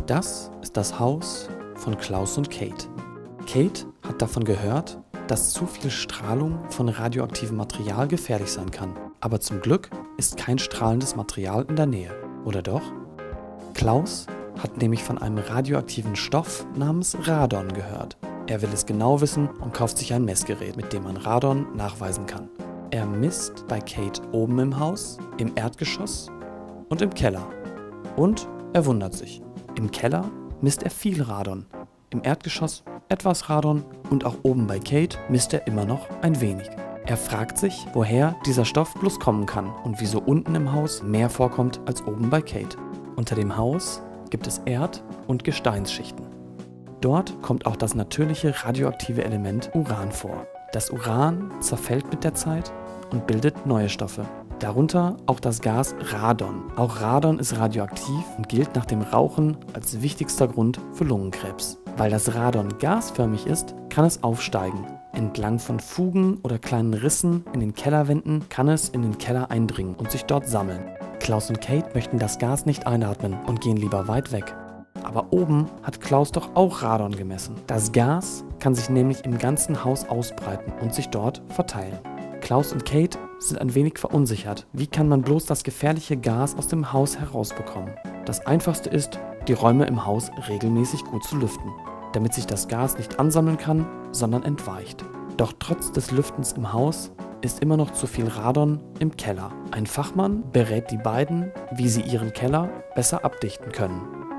Das ist das Haus von Klaus und Kate. Kate hat davon gehört, dass zu viel Strahlung von radioaktivem Material gefährlich sein kann. Aber zum Glück ist kein strahlendes Material in der Nähe. Oder doch? Klaus hat nämlich von einem radioaktiven Stoff namens Radon gehört. Er will es genau wissen und kauft sich ein Messgerät, mit dem man Radon nachweisen kann. Er misst bei Kate oben im Haus, im Erdgeschoss und im Keller. Und er wundert sich. Im Keller misst er viel Radon, im Erdgeschoss etwas Radon und auch oben bei Kate misst er immer noch ein wenig. Er fragt sich, woher dieser Stoff bloß kommen kann und wieso unten im Haus mehr vorkommt als oben bei Kate. Unter dem Haus gibt es Erd- und Gesteinsschichten. Dort kommt auch das natürliche radioaktive Element Uran vor. Das Uran zerfällt mit der Zeit und bildet neue Stoffe. Darunter auch das Gas Radon. Auch Radon ist radioaktiv und gilt nach dem Rauchen als wichtigster Grund für Lungenkrebs. Weil das Radon gasförmig ist, kann es aufsteigen. Entlang von Fugen oder kleinen Rissen in den Kellerwänden kann es in den Keller eindringen und sich dort sammeln. Klaus und Kate möchten das Gas nicht einatmen und gehen lieber weit weg. Aber oben hat Klaus doch auch Radon gemessen. Das Gas kann sich nämlich im ganzen Haus ausbreiten und sich dort verteilen. Klaus und Kate sind ein wenig verunsichert. Wie kann man bloß das gefährliche Gas aus dem Haus herausbekommen? Das Einfachste ist, die Räume im Haus regelmäßig gut zu lüften, damit sich das Gas nicht ansammeln kann, sondern entweicht. Doch trotz des Lüftens im Haus ist immer noch zu viel Radon im Keller. Ein Fachmann berät die beiden, wie sie ihren Keller besser abdichten können.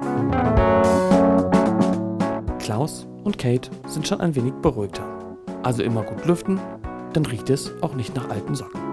Klaus und Kate sind schon ein wenig beruhigter. Also immer gut lüften, dann riecht es auch nicht nach alten Socken.